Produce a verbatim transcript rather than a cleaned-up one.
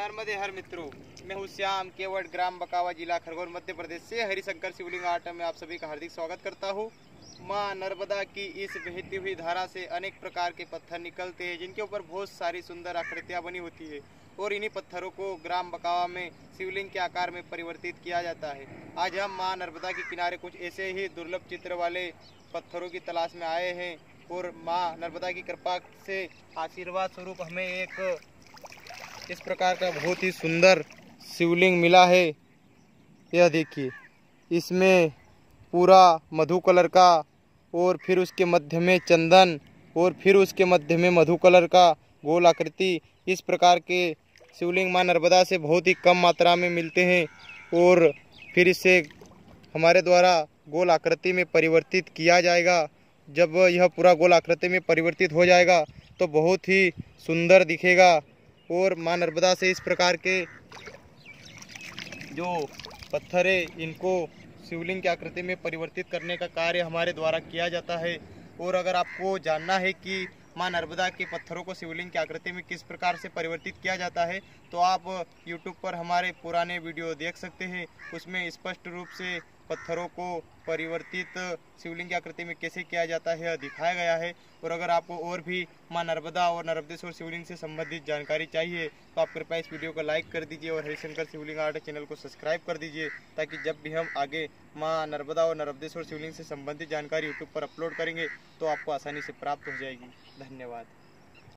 नर्मदे हर मित्रों, मैं हूँ श्याम केवट, ग्राम बकावा, जिला खरगोन, मध्य प्रदेश से हरिशंकर शिवलिंग आर्ट में आप सभी का हार्दिक स्वागत करता हूँ। माँ नर्मदा की इस बहती हुई धारा से अनेक प्रकार के पत्थर निकलते हैं, जिनके ऊपर बहुत सारी सुंदर आकृतियाँ बनी होती है और इन्हीं पत्थरों को ग्राम बकावा में शिवलिंग के आकार में परिवर्तित किया जाता है। आज हम माँ नर्मदा के किनारे कुछ ऐसे ही दुर्लभ चित्र वाले पत्थरों की तलाश में आए हैं और माँ नर्मदा की कृपा से आशीर्वाद स्वरूप हमें एक इस प्रकार का बहुत ही सुंदर शिवलिंग मिला है। यह देखिए, इसमें पूरा मधु कलर का और फिर उसके मध्य में चंदन और फिर उसके मध्य में मधु कलर का गोल आकृति, इस प्रकार के शिवलिंग माँ नर्मदा से बहुत ही कम मात्रा में मिलते हैं और फिर इसे हमारे द्वारा गोल आकृति में परिवर्तित किया जाएगा। जब यह पूरा गोल आकृति में परिवर्तित हो जाएगा तो बहुत ही सुंदर दिखेगा और माँ नर्मदा से इस प्रकार के जो पत्थर है इनको शिवलिंग की आकृति में परिवर्तित करने का कार्य हमारे द्वारा किया जाता है। और अगर आपको जानना है कि माँ नर्मदा के पत्थरों को शिवलिंग की आकृति में किस प्रकार से परिवर्तित किया जाता है, तो आप यूट्यूब पर हमारे पुराने वीडियो देख सकते हैं। उसमें स्पष्ट रूप से पत्थरों को परिवर्तित शिवलिंग की आकृति में कैसे किया जाता है दिखाया गया है। और अगर आपको और भी माँ नर्मदा और नर्मदेश्वर शिवलिंग से संबंधित जानकारी चाहिए तो आप कृपया इस वीडियो को लाइक कर दीजिए और हरिशंकर शिवलिंग आर्ट चैनल को सब्सक्राइब कर दीजिए, ताकि जब भी हम आगे माँ नर्मदा और नर्मदेश्वर शिवलिंग से संबंधित जानकारी यूट्यूब पर अपलोड करेंगे तो आपको आसानी से प्राप्त हो जाएगी। धन्यवाद।